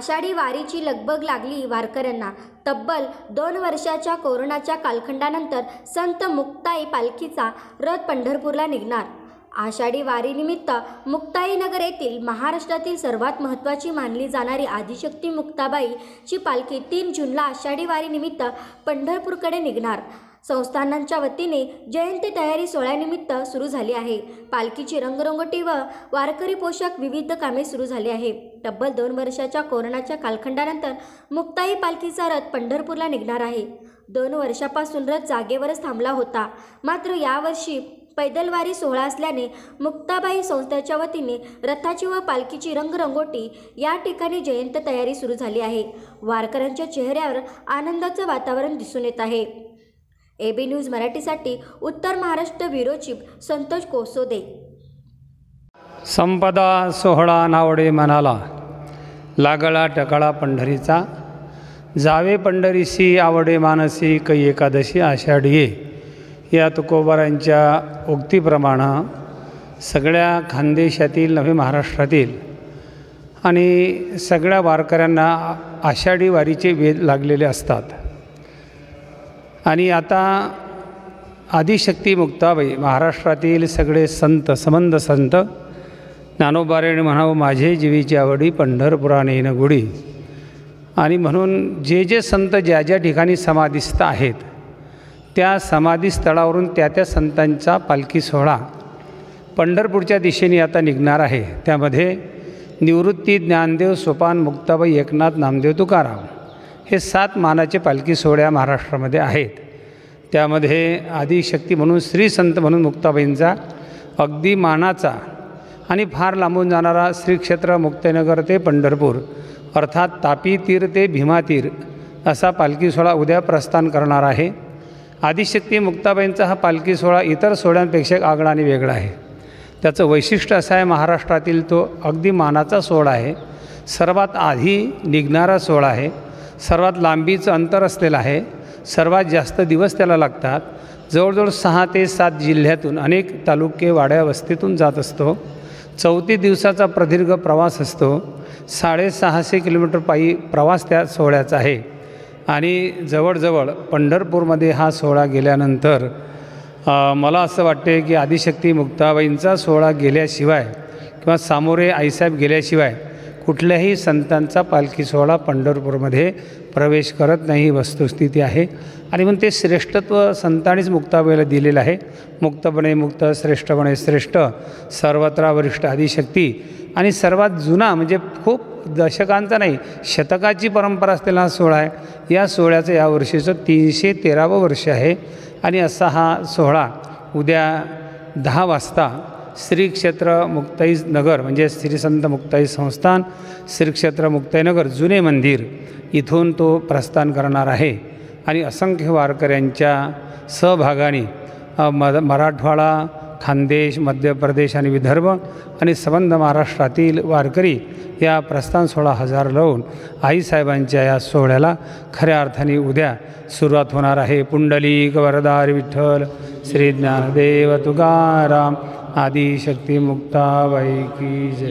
आषाढी वारीची लगबग लागली वारकऱ्यांना। तब्बल 2 वर्षाच्या कोरोनाच्या कालखंडानंतर संत मुक्ताई पालखीचा रथ पंढरपूरला निघणार। आषाढी वारीनिमित्त मुक्ताईनगर येथील महाराष्ट्रातील सर्वात महत्त्वाची मानली जाणारी आदिशक्ती मुक्ताबाईची पालखी 3 जूनला आषाढी वारीनिमित्त पंढरपूरकडे निघणार। संस्थानांच्या वतीने जयंती तयारी सोहळ्यानिमित्त सुरू झाली आहे। पालखीची रंगरंगोटी व वारकरी पोशाख विविध कामे सुरू झाली आहे। तब्बल 2 वर्षाच्या कोरोनाच्या कालखंडानंतर मुक्ताई पालखीचा रथ पंढरपूरला निघणार आहे। 2 वर्षापासून रथ जागेवरच थांबला होता, मात्र यावर्षी पैदलवारी सोहळा असल्याने मुक्ताबाई संस्थेच्या वतीने रथाची व पालखीची रंगरंगोटी या ठिकाणी जयंती तयारी सुरू झाली आहे। वारकऱ्यांच्या चेहऱ्यावर आनंदाचं वातावरण दिसून येत आहे। एबी न्यूज मराठीसाठी उत्तर महाराष्ट्र ब्युरो चीफ संतोष कोसोदे। संपदा सोहळा नावडे मनाला, लागला टकळा पंढरीचा, जावे पंढरीसी आवडे मानसी कै एकादशी आषाढीये। या तुकोबारांच्या उक्तीप्रमाणे सगळ्या खानदेशातील नव्हे महाराष्ट्रातील आणि सगळ्या वारकऱ्यांना आषाढी वारीचे वेध लागलेले असतात। आणि आता आदिशक्ती मुक्ताबाई महाराष्ट्रातील सगळे संत समंत संत ज्ञानोबारायण म्हणावं माझे जीवीची आवडी पंढरपुराने येणं गुढी। आणि म्हणून जे जे संत ज्या ज्या ठिकाणी समाधिस्थ आहेत त्या समाधीस्थळावरून त्या संतांचा पालखी सोहळा पंढरपूरच्या दिशेने आता निघणार आहे। त्यामध्ये निवृत्ती, ज्ञानदेव, सोपान, मुक्ताबाई, एकनाथ, नामदेव, तुकाराम हे 7 मानाचे पालखी सोहळ्या महाराष्ट्रामध्ये आहेत। त्यामध्ये आदिशक्ती म्हणून श्री संत म्हणून मुक्ताबाईंचा अगदी मानाचा आणि फार लांबून जाणारा श्री क्षेत्र मुक्ताईनगर ते पंढरपूर अर्थात तापी तीर ते भीमा तीर असा पालखी सोहळा उद्या प्रस्थान करणार आहे। आदिशक्ती मुक्ताबाईंचा हा पालखी सोहळा इतर सोहळ्यांपेक्षा आगळा आणि वेगळा आहे। त्याचं वैशिष्ट्य असं आहे, महाराष्ट्रातील तो अगदी मानाचा सोहळा आहे, सर्वात आधी निघणारा सोहळा आहे, सर्वात लांबीचं अंतर असलेलं आहे, सर्वात जास्त दिवस त्याला लागतात। जवळजवळ 6 ते 7 जिल्ह्यातून अनेक तालुके वाड्या वस्तीतून जात असतो। 34 दिवसाचा प्रदीर्घ प्रवास असतो। 650 किलोमीटर पायी प्रवास त्या सोहळ्याचा आहे। आणि जवळजवळ पंढरपूरमध्ये हा सोहळा गेल्यानंतर मला असं वाटते की आदिशक्ती मुक्ताबाईंचा सोहळा गेल्याशिवाय किंवा सामोरे आईसाहेब गेल्याशिवाय कुठल्याही संतांचा पालखी सोहळा पंढरपूरमध्ये प्रवेश करत नाही, वस्तुस्थिती आहे। आणि म्हणून ते श्रेष्ठत्व संतांनीच मुक्ताबाईला दिलेलं आहे। मुक्तपणे मुक्त, श्रेष्ठपणे श्रेष्ठ, सर्वत्र वरिष्ठ आदिशक्ती। आणि सर्वात जुना म्हणजे खूप दशकांचा नाही, शतकाची परंपरा असलेला हा सोहळा आहे। या सोहळ्याचं यावर्षीचं 313वं वर्ष आहे। आणि असा हा सोहळा उद्या 10 वाजता श्री क्षेत्र मुक्ताई नगर म्हणजे श्री संत मुक्ताई संस्थान, श्री क्षेत्र मुक्ताईनगर जुने मंदिर इथून तो प्रस्थान करणार आहे। आणि असंख्य वारकऱ्यांच्या सहभागाने मराठवाडा, खानदेश, मध्य प्रदेश आणि विदर्भ आणि संबंध महाराष्ट्रातील वारकरी या प्रस्थान सोहळा हजार लावून आईसाहेबांच्या या सोहळ्याला खऱ्या अर्थाने उद्या सुरुवात होणार आहे। पुंडलिक वरदारी विठ्ठल श्री ज्ञानदेव तुकाराम आदिशक्ती मुक्ताबाई की जय।